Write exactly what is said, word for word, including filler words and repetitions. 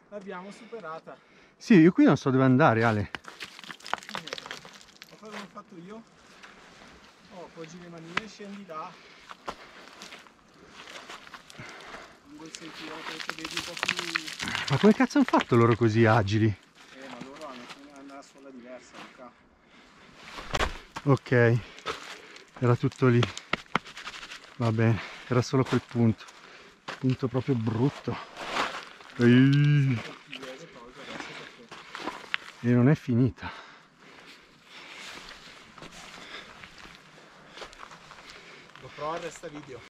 l'abbiamo superata. Sì, io qui non so dove andare, Ale. Ma cosa ho fatto io? Oh, poggi le manine e scendi là. Lungo il sentiero, che vedi un po' più... Ma come cazzo hanno fatto loro così agili? Eh, ma loro hanno una suola diversa, Luca. Ok, era tutto lì. Va bene, era solo quel punto. Punto proprio brutto. Ehi. E non è finita. GoPro arresta video.